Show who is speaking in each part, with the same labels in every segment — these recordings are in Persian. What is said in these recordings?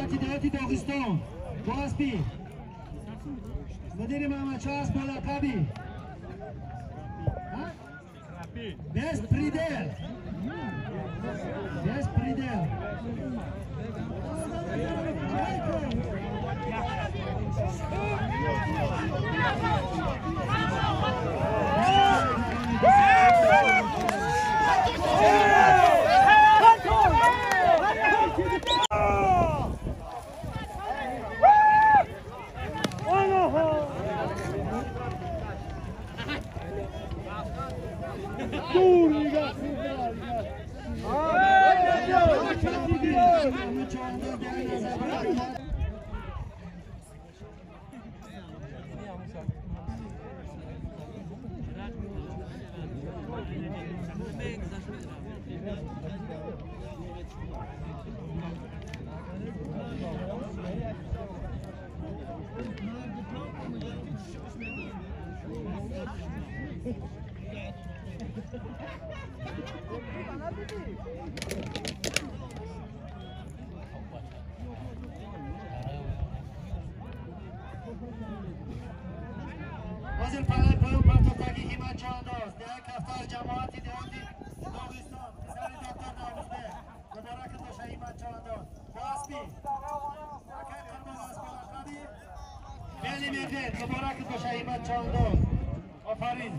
Speaker 1: جماعتی دولتی داغستان باسپی مدیر محمد شاه است با لقبی بست پریدل وزیر پلای پایو پرتاتاگی همت چانداز دیگه کفتار جماعتی دهاتی داغستان پسری دکتر داغسته مبارک دوشه همت چانداز باسپی اکر قرمز اسپی لقبی بیلی میدید مبارک دوشه همت چانداز آفرین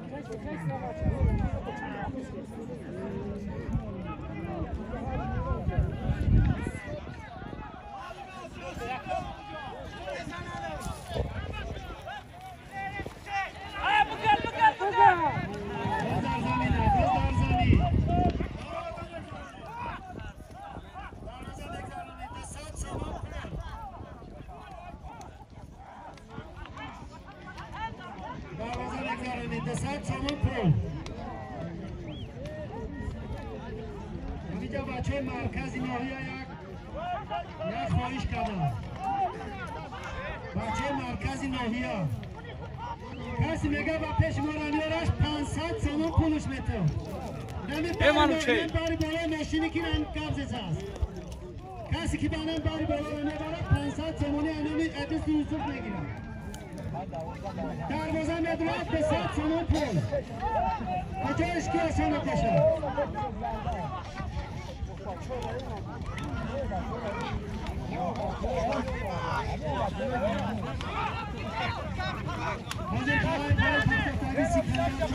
Speaker 1: اینجا بچه مرکزی ناحیه یک خواهش کردم بچه مرکزی ناحیه کسی میگه با پیش مرانیارش 500 سومون پولش میتون نمی باری بالا ماشینی که نمی قبضش هست کسی که بانم باری بالا رو میباره 500 سومونی انمی ادیس یوسف میگیرم دروازه مدرات به 100 سومون پول کجایش که آسانه کشه حاضر پای پرتاتاگی سیکنه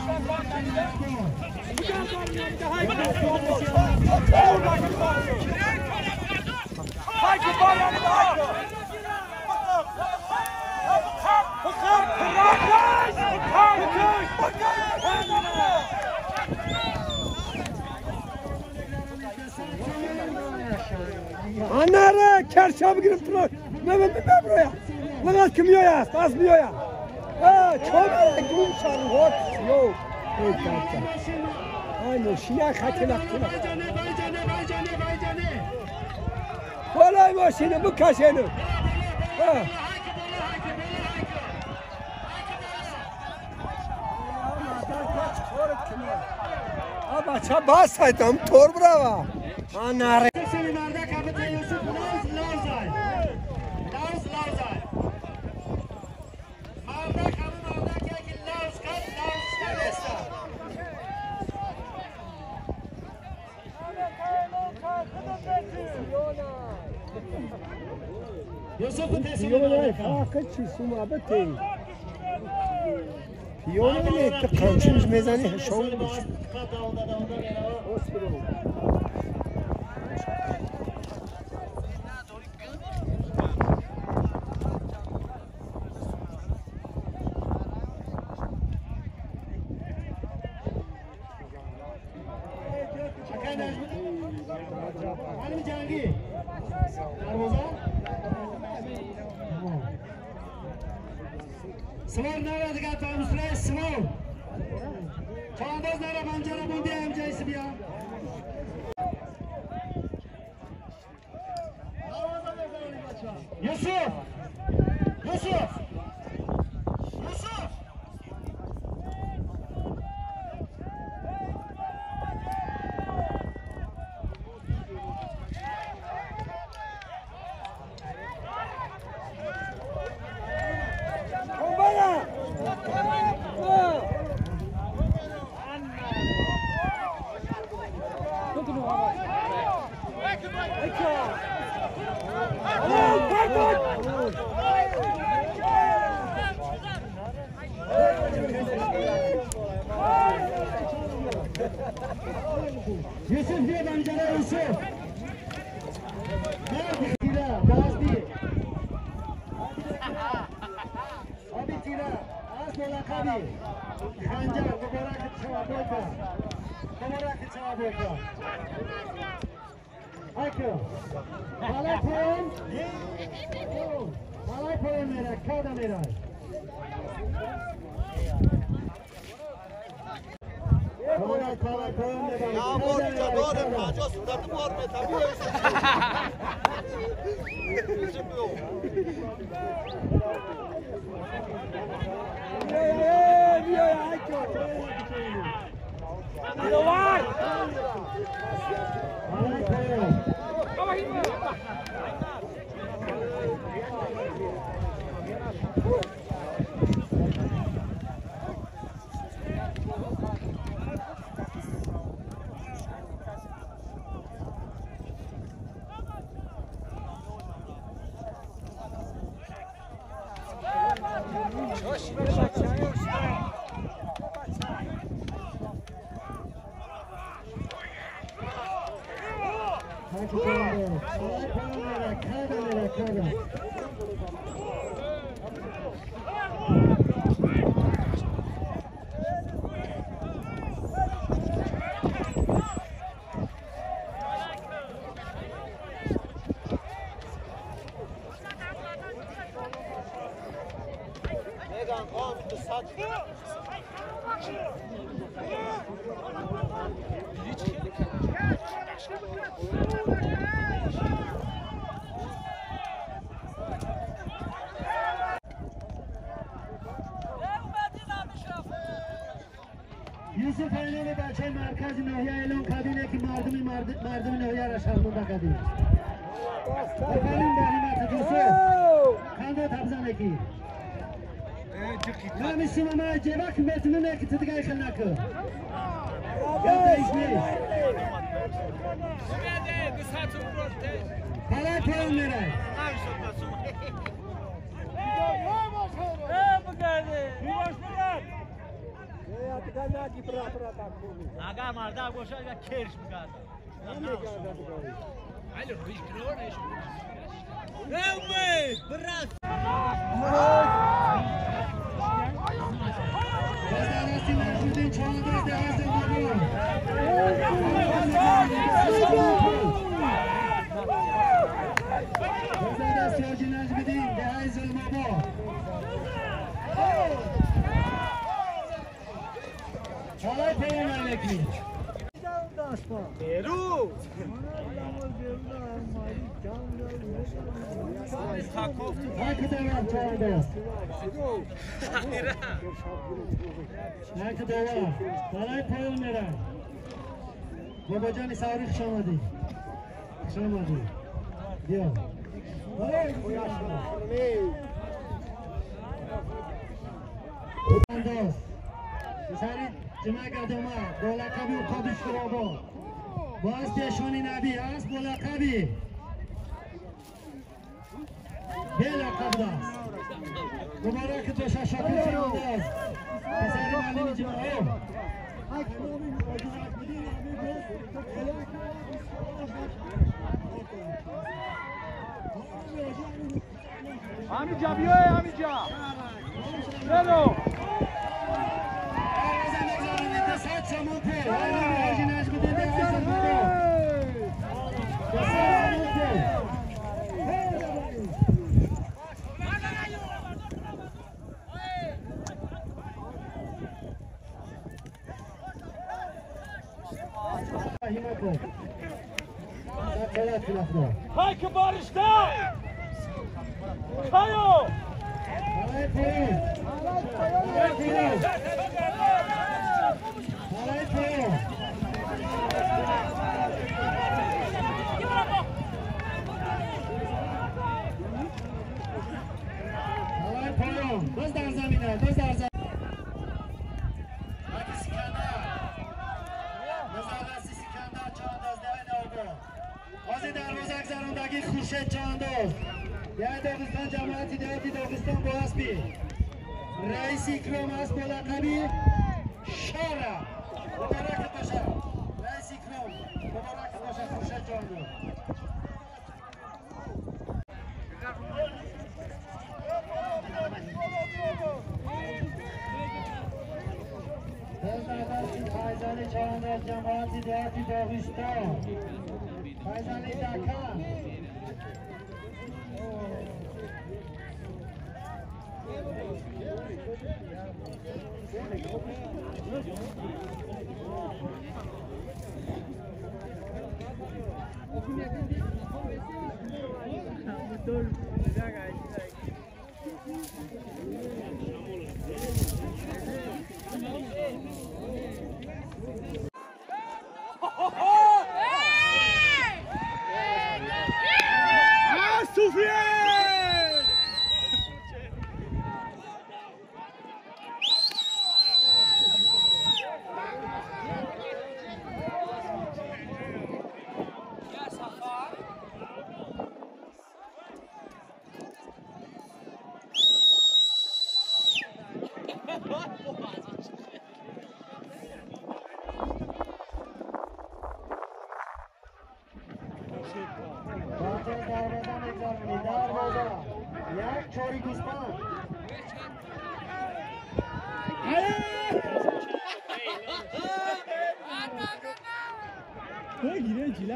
Speaker 2: Anara kerşa girip durur. Ne buraya? Lan kim yoya? Az mı yoya? Ha, çok gümüşer hot. Yok. Aynı şiya kaçınak. Kolay maşını bu kaşını. Ha. Aba çabas saydım tor brava. Anara. پیانو نه قنچش میزنی شون میشه
Speaker 1: سوار نره دیگه تا مسئله سوار چانداز نره بانجاره بون بیا امجایسی بیا یوسف لقبی خنجر مبارک شما بویکا مبارک شما بویکا اکو بالای پایین میره کادا میره بالای پایین میره
Speaker 3: Ya borca doğru kaca suratı var mı tabii
Speaker 1: یوسف اینان بچه مرکز ناحیه اعلام کردینه که مردم ناحیه را شرمنده کردیم. بفرین در حمایت یوسف. خنده تبزنه کی. نمیشیم اما جواب میتونه که تدگای خل نکن. یا دیش نیست. حالا پایین میره.
Speaker 4: اگر مرده باشه اگر کرش میکرد علی رویش کنارش نمی برس
Speaker 1: بازدارستی مرشودین چهان دست از زندگی بازدارستی آجی نجمدین ده های ظلمابا حالای پیام علکی
Speaker 3: Peru
Speaker 1: هاک دوام چهار دست هاک دوام حالای پیام میرن بابا جانی ساریخ شامدی بیا دوست سری جمعه قدومه با لقبی و قابش کرابا باز پیشونی نبی است با لقبی به لقب دست مبارک تو شاکر شما دست پسر معلم جمعه
Speaker 2: همینجا بیای همینجا بلو
Speaker 5: Hay que barışta! Kayo!
Speaker 1: باز در زمینه باز در زمینه بازی دروازه گذراندگی خورشید چانداز یه داغستان جماعتی دهاتی داغستان با اسبی رئیس اکرام است با لقبی شارع مبارک باشه رئیس اکرام مبارک باشه خورشید چانداز جماعتی دهاتی داغستان فیضلی دکن یک چاری گوسپند
Speaker 2: گیره جیله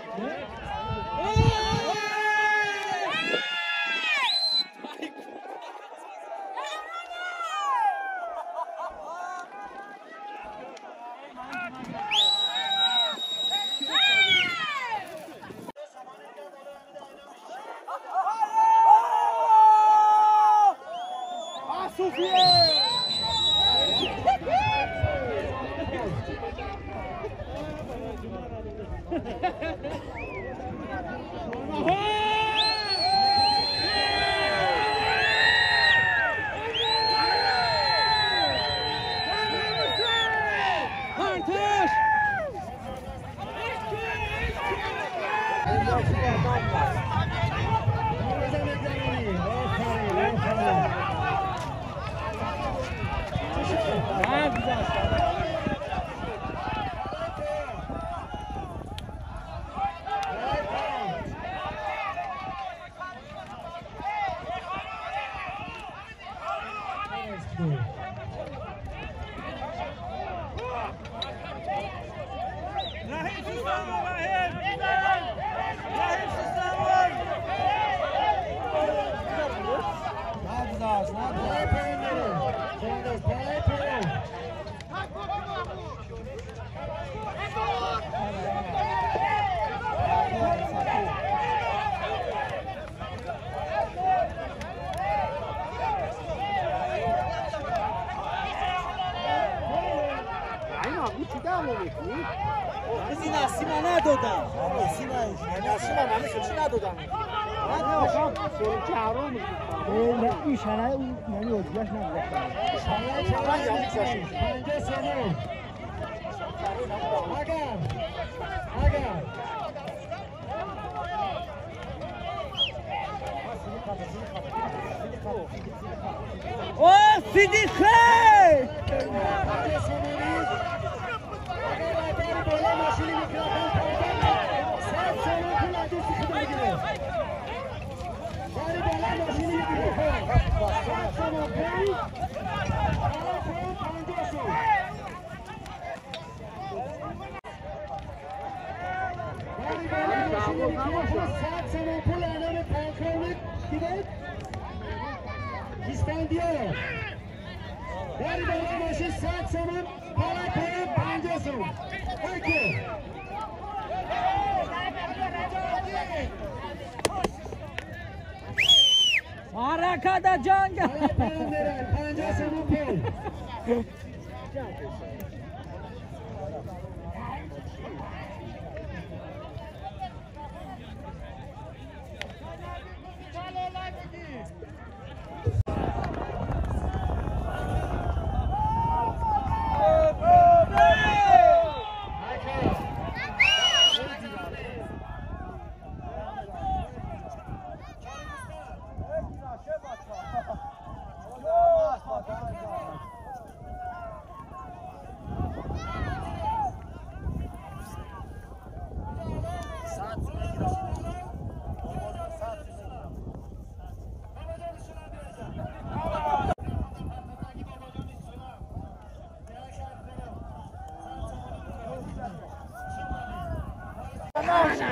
Speaker 6: Harakada janga.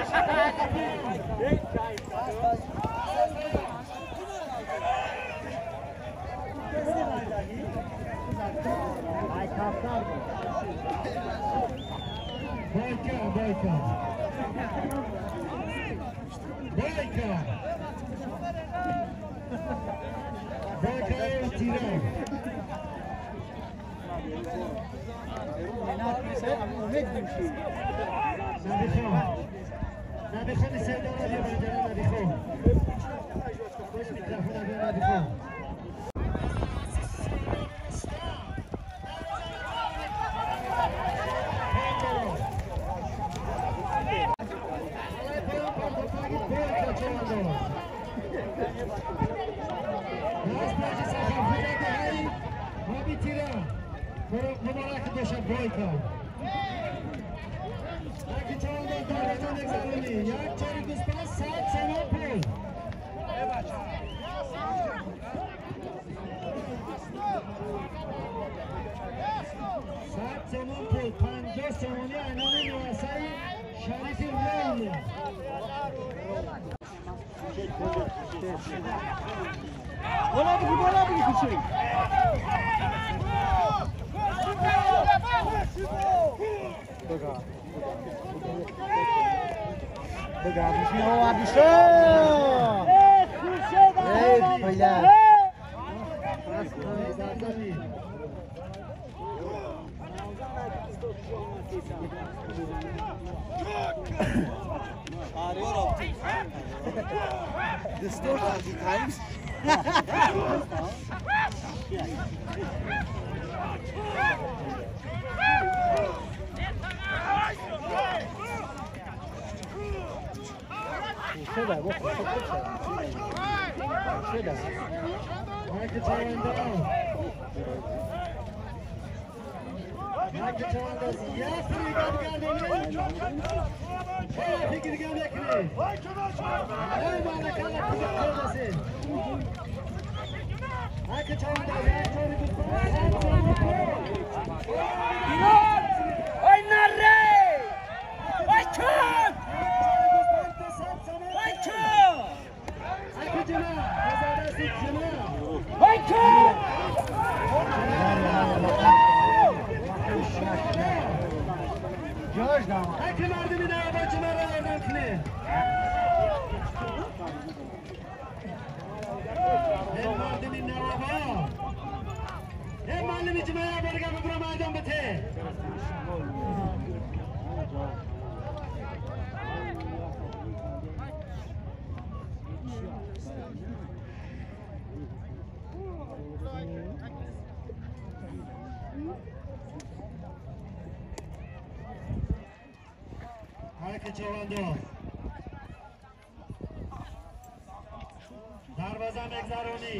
Speaker 1: دروازه مگذرونی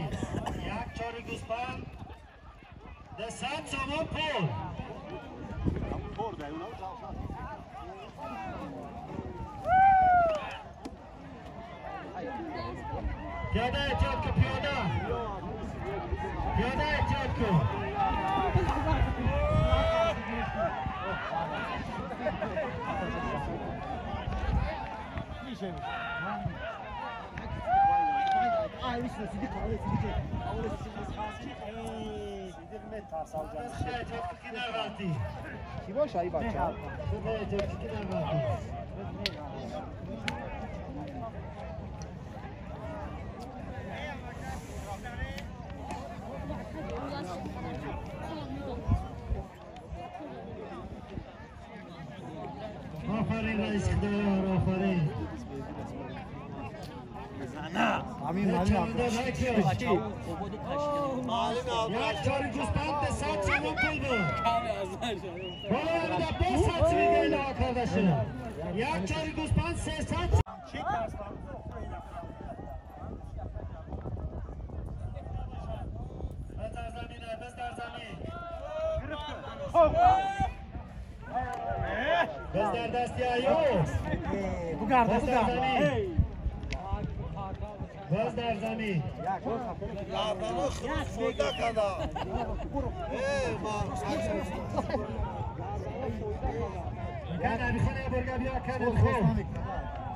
Speaker 1: یک چاری گوسپند ده 100 تومان پول پیاده احتیاط کن پیاده احتیاط کن
Speaker 3: کی باشه ای بچه
Speaker 1: آفرین رئیس خدار آفرین
Speaker 3: همین
Speaker 1: یک چاری گوسپند به 100 تومان پول بود باید به 100 میگه اینا کردشون یک چاری گوسپند 300 بزر زمینه بزر زمین بزر دستی ایو بزر زمین باز در زمین
Speaker 3: لابرو خرودا کدا
Speaker 1: کنه میخونه برگه بیا کنه خب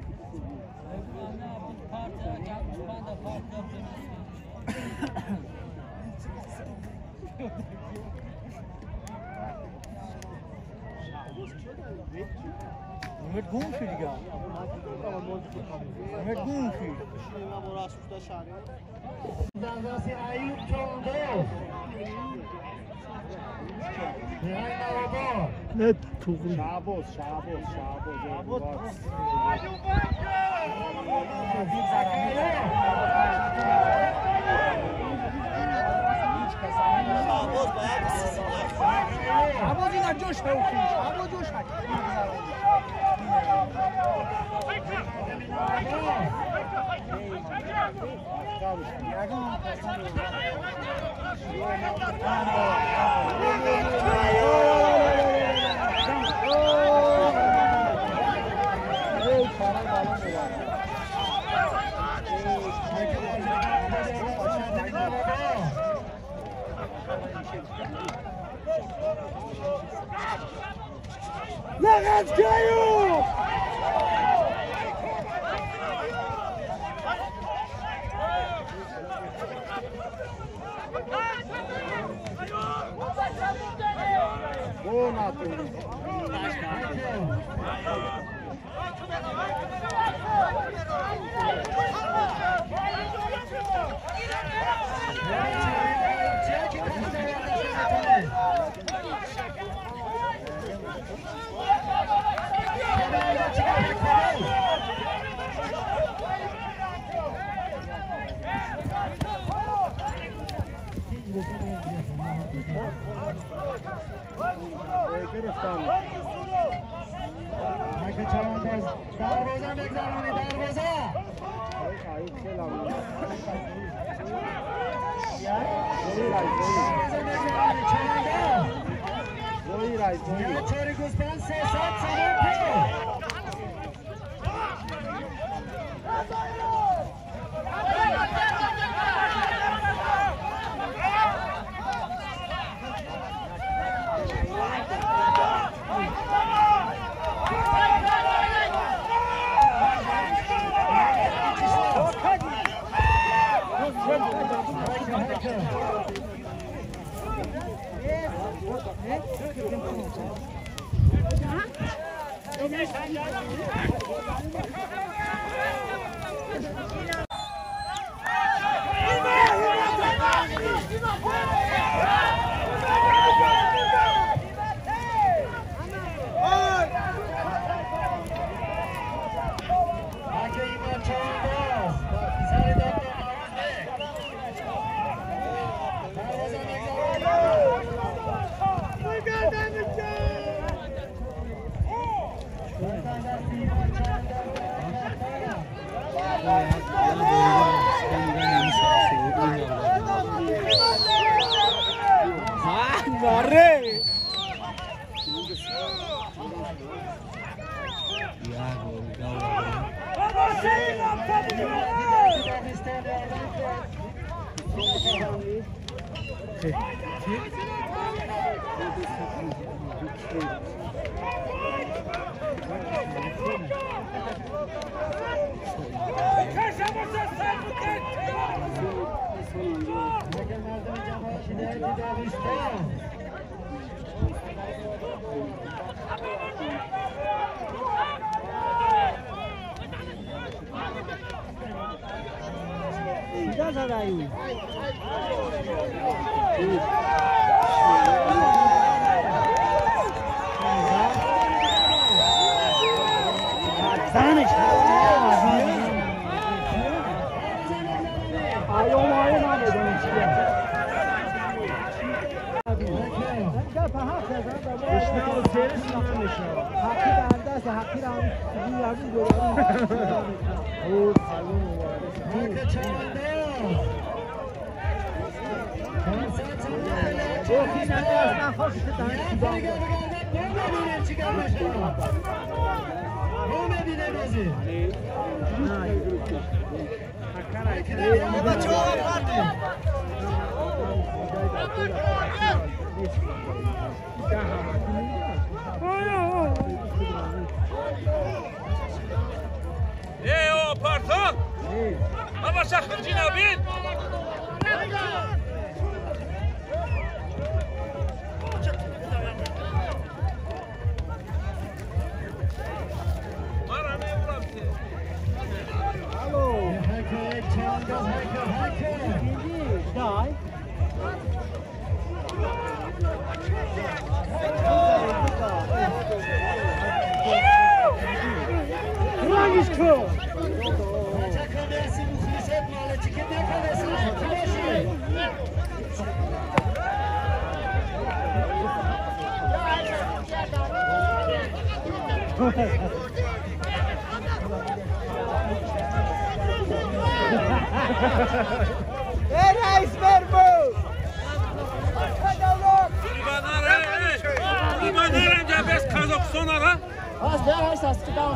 Speaker 2: Met goofy diga. Met goofy.
Speaker 1: دروازه ایوب چانداز نهایی نوابار
Speaker 2: Ne tuğru.
Speaker 3: Şaboz.
Speaker 2: Şaboz ina coş hevki. Şaboz coş hak. Lagaz Kayıp!
Speaker 1: دروازه بگذارونی دروازه یا چاری گوسپند 300
Speaker 6: پارتان اما شخص جنابین
Speaker 2: رئیس بربود
Speaker 6: İbanlar önce biz Kazakistan'a
Speaker 5: Az daha her sas çıkan.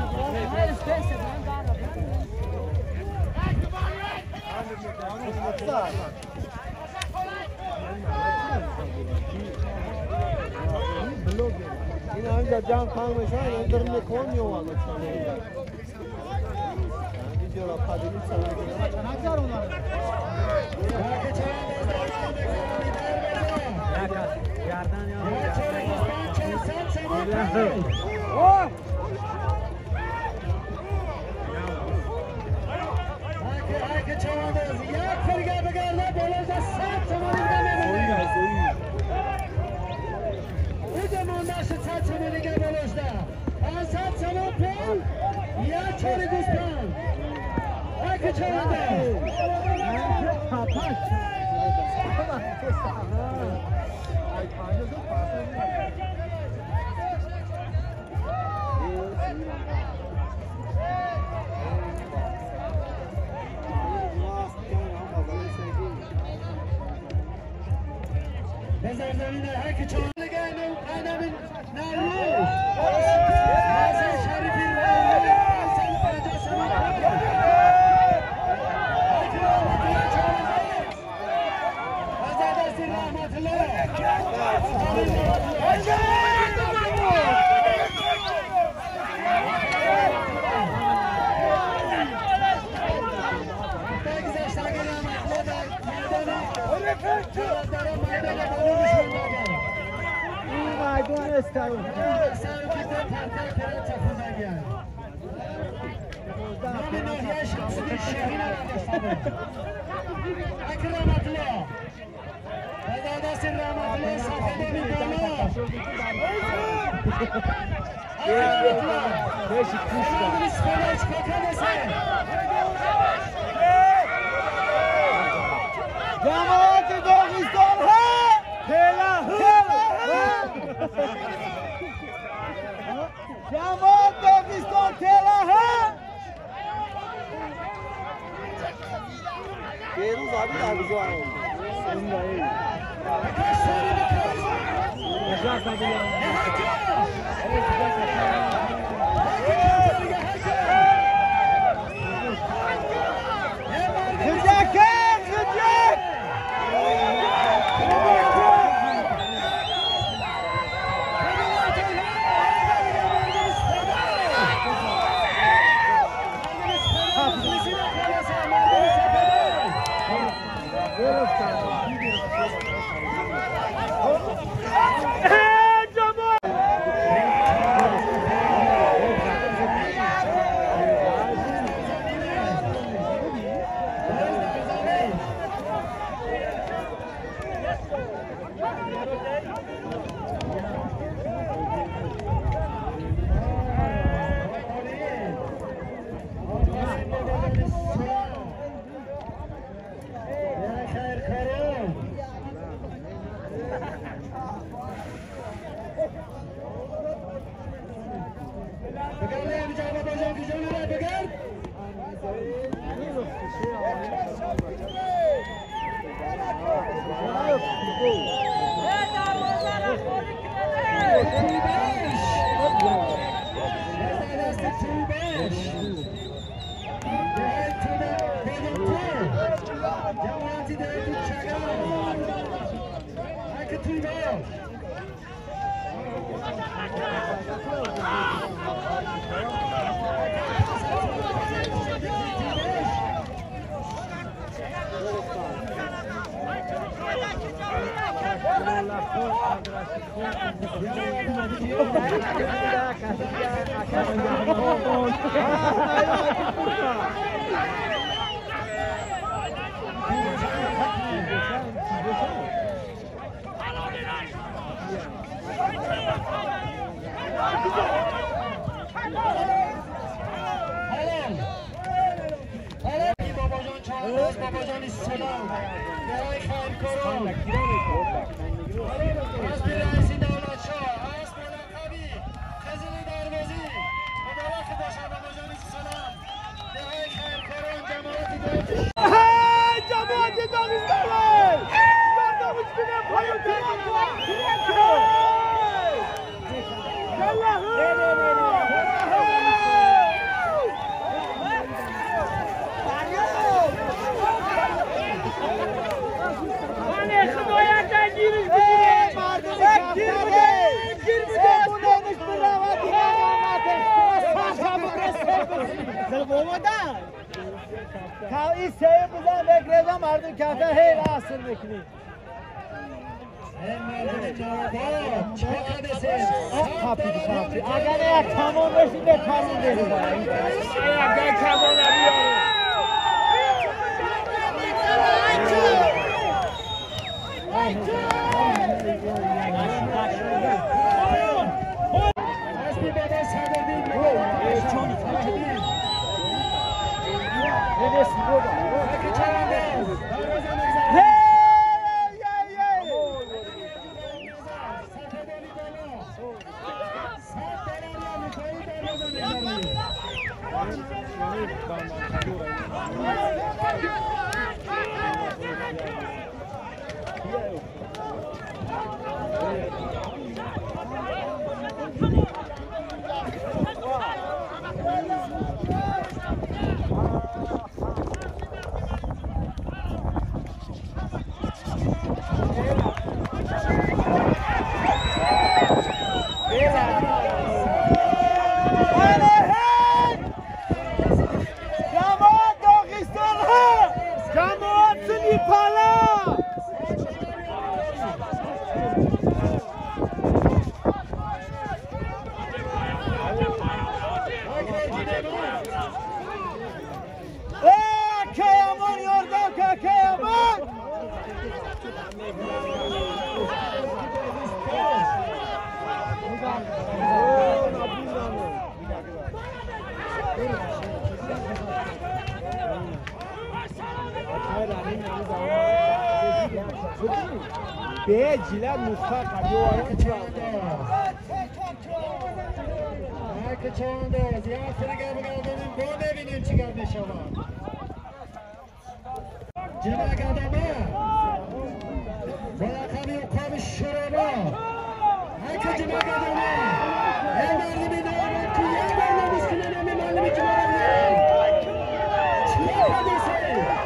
Speaker 3: این اینجا جمع کنم میشن این در میکن میومد اینجا را پدیدی جماعت داغستان ها جماعت داغستان تهران ها دیروز آبی درگزو
Speaker 1: Thank you. باباجان چهارباز باباجان سلام برای خیرکاران حسب رئیسی دولت شاه حسب ملقبی خزینه دروازی مبارک باشد باباجان سلام برای خیرکاران جماعت دولت
Speaker 3: جماعت دانشگاه دانش کنه پایو این سه بزن بگریزم مردم کفتر هی راستر بکنی اگر یک کمون بشید به کمون برید اگر کمون نبیاره Beeciler mutfak hadi o ara
Speaker 1: çağındayız. Ya seni gel bakalım. Bu ne bileyim çıkar neşava. Cenab-ı adama. Bırakamı yukarı şurama. Herkes Cenab-ı adama. En verdi bir davet ki en verdi miskine ne malum için olabilir. Çıkar hadisi.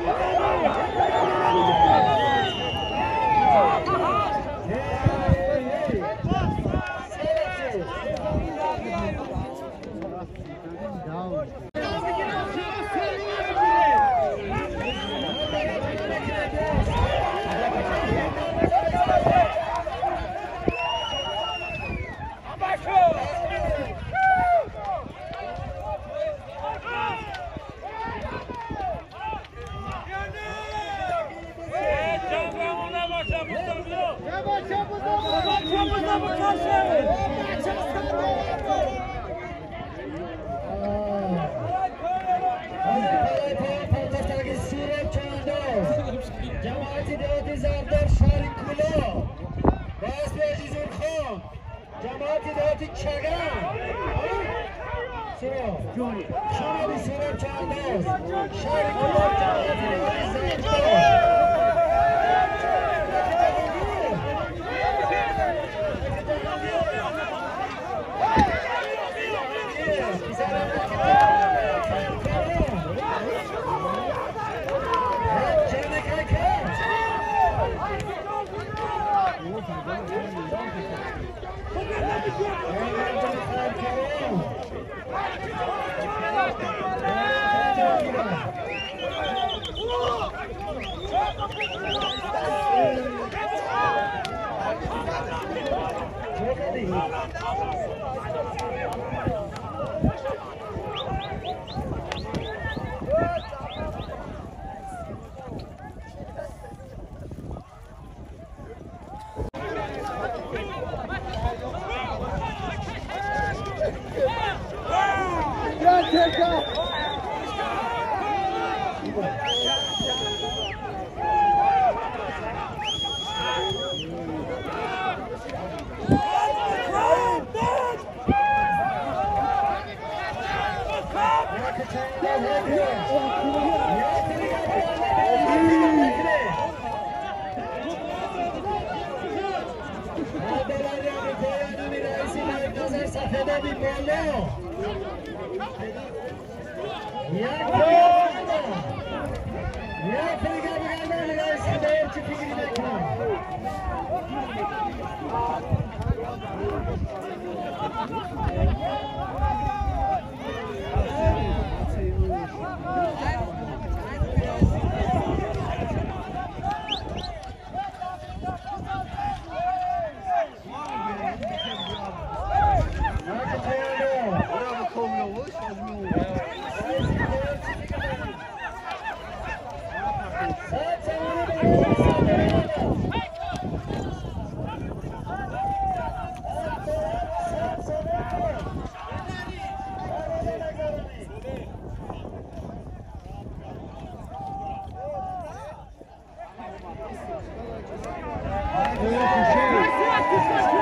Speaker 1: Cemaati devleti Zardar Şarikula Basbe Cizur Khan Cemaati devleti Çagan Şuna bir soru çağındayız Şarikula Cemaati devleti Zardar
Speaker 2: تركه
Speaker 1: Thank you.